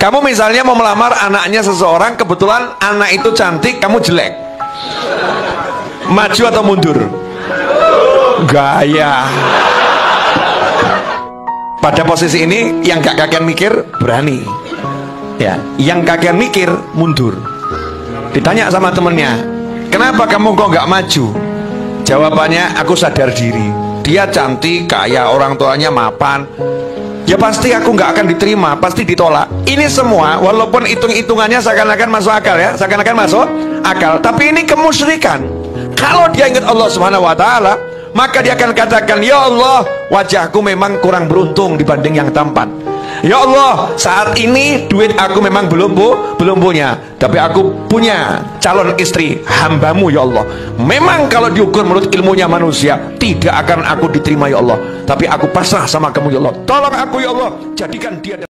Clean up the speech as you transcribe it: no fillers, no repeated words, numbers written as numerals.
Kamu misalnya mau melamar anaknya seseorang, kebetulan anak itu cantik, kamu jelek. Maju atau mundur? Gaya. Pada posisi ini yang gak kakean mikir berani. Ya, yang kakean mikir mundur. Ditanya sama temennya, kenapa kamu kok gak maju? Jawabannya, aku sadar diri. Dia cantik, kaya, orang tuanya mapan. Ya pasti aku nggak akan diterima, pasti ditolak. Ini semua walaupun hitung-hitungannya seakan-akan masuk akal ya, seakan-akan masuk akal, tapi ini kemusyrikan. Kalau dia ingat Allah Subhanahu wa taala, maka dia akan katakan, ya Allah, wajahku memang kurang beruntung dibanding yang tampan. Ya Allah, saat ini duit aku memang belum punya, tapi aku punya calon istri hambamu ya Allah. Memang kalau diukur menurut ilmunya manusia, tidak akan aku diterima ya Allah, tapi aku pasrah sama kamu ya Allah. Tolong aku ya Allah, jadikan dia